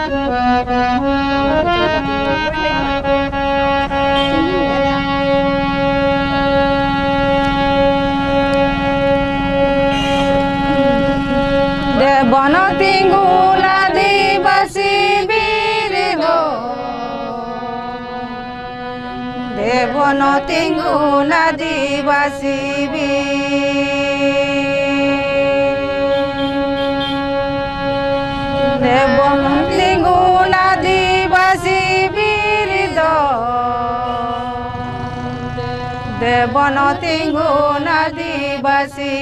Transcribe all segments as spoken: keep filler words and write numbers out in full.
देवन तिंगु आदिवासी वीर हो देवन तिंगु आदिवासी देवन तिंगु आदिवासी वीर दो देवन तिंगु आदिवासी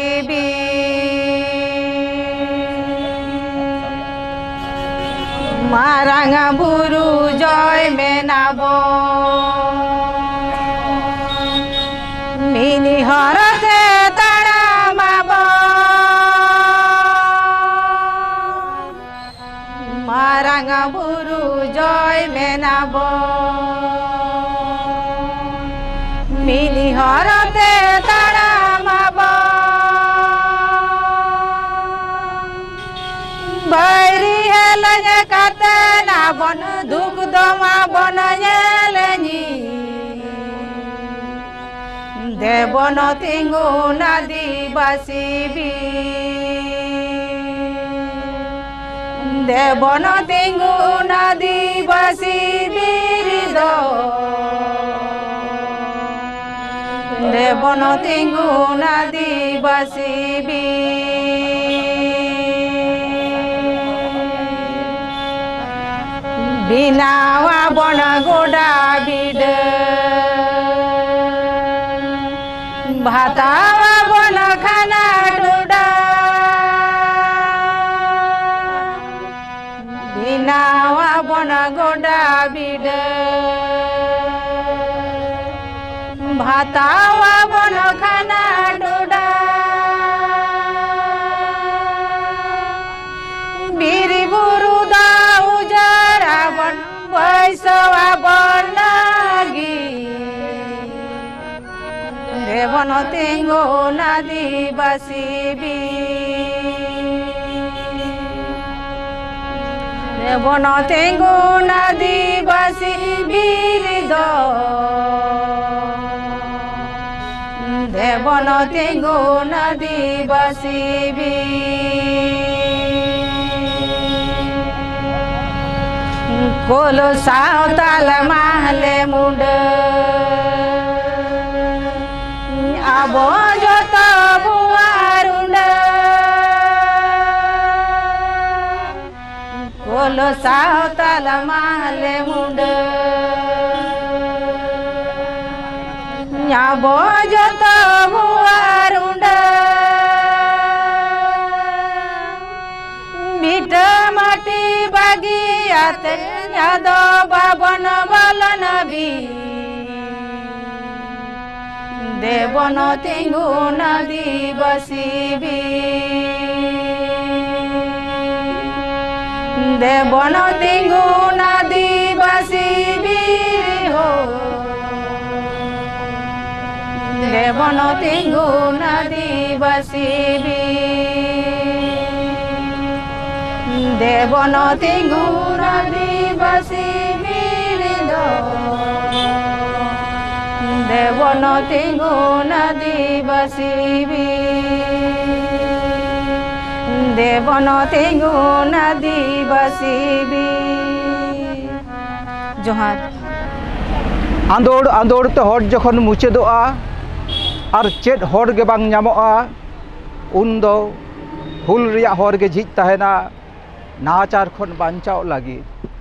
मारांगा बुरु जय मेनाबो मिनी हरते ताड़ा माबो मारांगा बुरु जय मेनाबो मिनी हरते ताड़ा माबो बैरी हेलने काते ना बन दुख दमा बन येलेनी देवन तिंगु आदिवासी देवन तिंगु आदिवासी वीर दो देवन तिंगु आदिवासी बिनावा बन गोडा बिड भातावा बन खाना डोडा बिनावा बन गोडा बिड भातावा बन खाना डोडा बीरी बुरु दाऊ जरा बन पैसवा बनगी देवन तिंगु आदिवासी देवन तिंगु आदिवासी वीर दो देवन तिंगु आदिवासी कोलो सावताल माहले मुंड आबो जत बुआरुंड कोलो सावताल माहले मुंड आबो जत बुआरुंड मिट माटी बागी आते यादो बाबन बलन भी देवन तिंगु आदिवासी देवन तिंगु आदिवासी वीर हो देवन तिंगु आदिवासी देवन तिंगु आदिवासी वीर दो देवन तिंगु आदिवासी देवन तिंगु आदिवासी जोहार आंदोड़ आंदोड़ ते हर जखन मुचादोआ और चेद हर गे बांग नामोआ उन दो हुल रिया हर गे झिज तहेना नाचार खन बांचाव लगी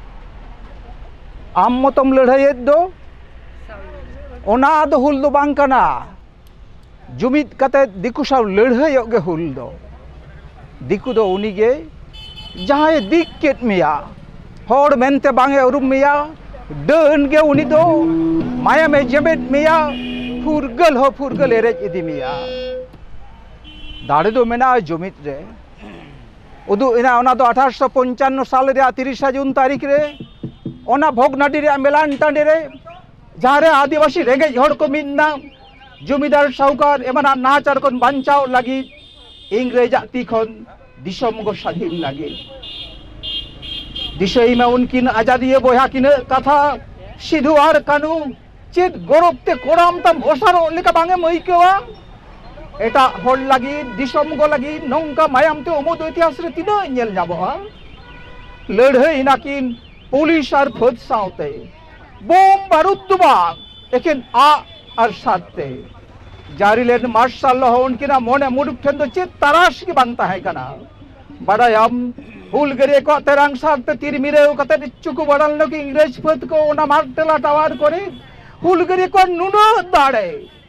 आम मतम लड़ाई दो ओना दो हुल दो बांग कना जुमिद कते दिकु साव लड़ाई गे हुल दो दिकु दो उनिगे जहां दिक केट मिया हर मेनते बांगे उरुम मिया डन गे उनी दो माया में जमेद मिया फुरगल हो फुरगल एरेज इदी मिया दाड़े दो मेना जुमिद रे उदु इना ओना दो अठारह पंचान्न साल रे तीस जून तारीख रे ओना भोगनाडी रे मेलान टांडे रे जहां रे आदिवासी रेगे हड़ को मिदना जमीदार साउकार एमाना नाचार कोन बांचाव लगी इंग्रेज ती खन दिसम गो स्वाधीन लगी दिशई में उनकिन आजादी बोया किन कथा सिधु और कानू चेत गौरवते कोराम तम ओसारो लेका बांगे मईकेवा एटा हर लगी दिसम गो लगी नौका मायामते उमुद इतिहास रे तिना नेल जाबोआ लड़ाई नाकिन पुलिस और फौज सावते बोम बारूद दो बांग एकिन आ और साथे जारी लेन मार्शल लह उनकिना मोने मुडुक ठेन दो चेत तराश की बांगता है कना बड़ायाम हुलगरे को तेरांग सारते तीर मिरे कते चुकु बड़ाल नो कि इंग्रेज फौज को ओना मार्टेला टावर करे हुलगरे को नुनो दाड़े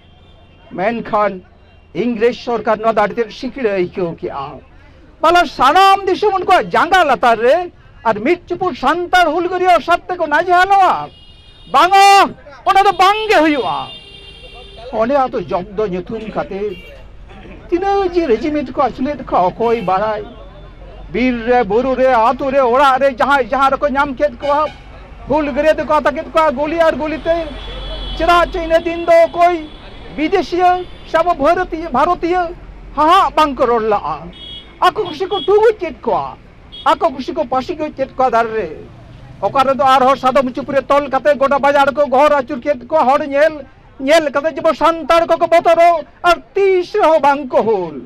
मेनखान इंग्रेज सरकार न दाड़ते सिकिड़े क्यों किया बाला सानाम दिसम उनको जांगा लतार रे और मिर्चपुर सांतार हुलगरिया साथे को नाजेहालवा बांगो ओना तो बांगे हुआ ओने आ तो जब्द nyutum kate tina ji regiment ko asle ko koi barai bir re buru re atu re ora re jaha jaha ko nyam ket ko हुलगरे तो कथा ket ko goli ar golite चरा चीने दिन दो कोई विदेशीय सब भारतीय भारतीय हाँ बांक रोला आको कुछ को टूगु चेत को आको कुछ को पासी को चेत को दार रे ओकारे तो आर हर सादम चुपरे तोल कते गोटा बाजार को घर आचुर चेत को हर नेल नेल कते जब संतार को बतरो और तीस हो बांक होल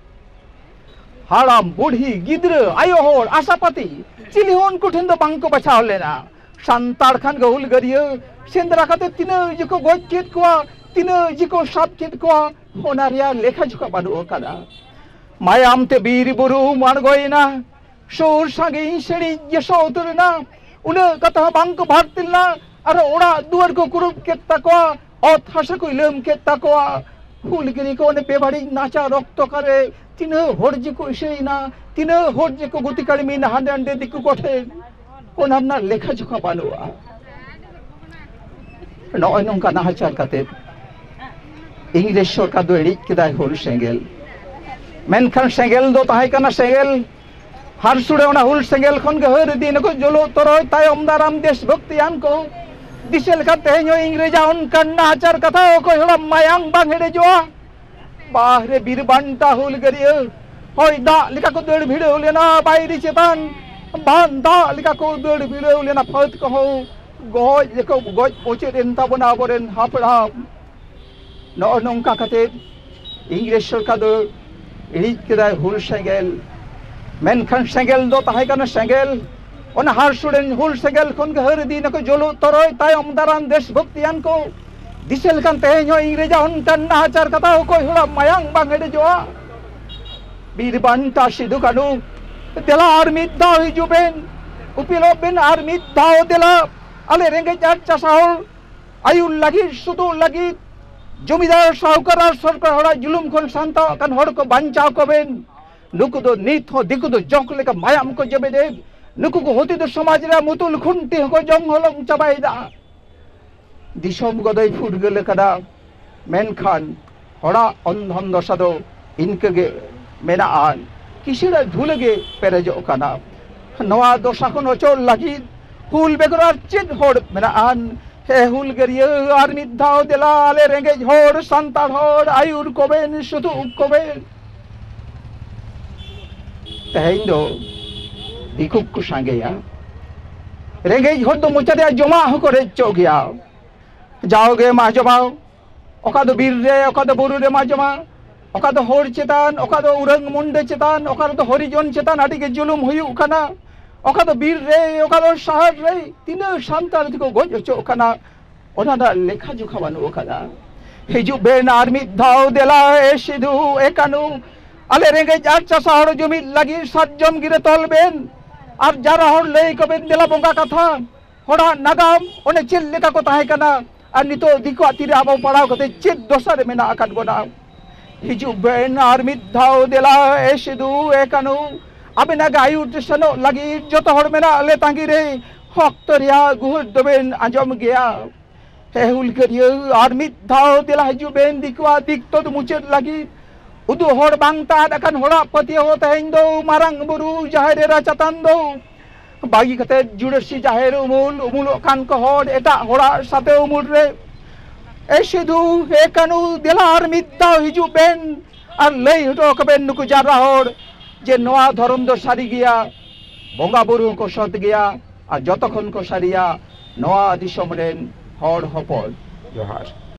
हाड़ाम बुढ़ी गिद्र आयो होर आशापाती चिली होन को ठेंदो बांक बचाव लेना संतार खान को हुलगरिया सेंद्रा कते तिना जिको गोज चेत को तिना जिको साप चेत को होनारिया लेखा जुका बानु कदा मायाम ते बीर बुरु मानगोइना सोर सांगे सेड़ी यशो उतरना उन कथा बांक भारतिलना अरे ओड़ा दुआर को कुरुप केता को औत हासा को इलम केता को हुलगिरी को ने बेबाड़ी नाचा रक्त करे तिना होर जिको इसेना तिना होर जिको गुतिकाड़ी मीन हांडे हांडे दिकु कोठे ओनारना लेखा जुका बानुआ नॉय नौका नाहाचार कते इंग्लिश सरकार दो एड़ी किदाय होल सेंगेल मेनखान सेंगेल दो ताहे कना सेंगेल हर सुड़े ओना हुल सेंगेल खन के हर दिन को जोलो तरोय तायम दाराम देशभक्तियान को दिसेल का तेहनो इंग्रेजा उन कन्ना आचार कथा को हला मायांग बांग हेडे जोआ बाहरे बीरबांटा हुल गरियो होय दा लिका को दड़ भिड़े लेना बायरी चेतान बान दा लिका को दड़ भिड़े लेना फत को हो गoj jeko goj poche den tabona boren hapra no nongka kate English सरकार दो इडिज केदा हुल सेंगेल मेनखान सेंगेल दो ताहे kana सेंगेल ओना हार सुडेन हुल सेंगेल खन के हर दिन को जोलो तरोय तायम दारान देशभक्तियान को दिसेल kan तेहनो इंग्रेजा उन kan नाचार कथा को हला मायांग बांगेडे जोआ बीरबांटा सिधु कानु तेला आर्मी दाव हिजुबेन उपिलो बेन आर्मी दाव तेला आले रेंगे जाट चासाहर आयु लगी सुदु लगी जमीदार साहुकार और सरकार हड़ा जुलुम खन शांता कन हड़ को बांचाव को बेन नुकु दो नीत हो दिकु दो जोंक लेका मायाम को जबे दे नुकु को होती तो समाज रे मुतुल खुंटी को जोंग हलम चबाइदा दिसम गदय फुटगले कदा मेनखान हड़ा अंधन दशा दो इनके गे मेना आन किसिरा धुलगे पेरेजो कना नवा दशा को नचोल लगी हुल बेगरार चेत होड़ मेना आन हे हुल गरियो आर मिद्धाव देला आले रेंगेज होड़ संतार होड़ आयुर कोबेन सुतु कोबेन तेहें दो दिकुक को सांगेया रेंगेज होड़ दो मुचादे जमा हो करे चोगिया जाओगे मा जमाओ ओका दो बीर रे ओका दो बुरु रे मा जमा ओका दो होड़ चेतान ओका दो उरंग मुंडे चेतान ओका दो हरिजन चेतान आदि के जुलुम हुयु खाना ओका दो बीर रे ओका दो शहर रे तिना सांतार को गोज चो खाना ओना दा लेखा जुखा बानु ओकादा हिजु बेन आर्मी धाव देला ए सिधु एकानु आले रेंगे जार चासा हड़ जमी लगी सात जन गिरे तल बेन और जारा हड़ ले को बेन देला बंगा कथा हड़ा नागाम ओने चेल लेका को ताहे कना और नितो दिको अतिरे आबो पड़ाव कते चेत दोसर मेना आकाद गोना हिजु बेन आर्मी धाव देला ए सिधु एकानु अबे ना गायु टेसनो लगी जतो हड़ मेना ले तांगी रे हक्तरिया गुहर दोबेन आंजम गया हे हुल करियो आर्मी धाव देला हिजु बेन दिकवा दिक तो मुचेत लगी उदु हड़ बांगता अकन हड़ा पति हो तेहें दो मारंग बुरु जाहेर रा चतान दो बागी कते जुड़सी जाहेर उमुल उमुल कान को हड़ एटा हड़ा साथे उमुल रे ए सिधु हे कानु देला आर्मी धाव हिजु बेन और लई हटो कबेन नुकु जारा हड़ जे नवा धर्म दो सारी गया ᱵᱚᱸᱜᱟ ᱵᱩᱨᱩ ᱠᱚ ᱥᱚᱛ ᱜᱮᱭᱟ ᱟᱨ ᱡᱚᱛᱚ ᱠᱷᱚᱱ ᱠᱚ ᱥᱟᱹᱨᱤᱭᱟ ᱱᱚᱣᱟ ᱫᱤᱥᱚᱢ ᱨᱮᱱ ᱦᱚᱲ ᱦᱚᱯᱚᱱ ᱡᱚᱦᱟᱨ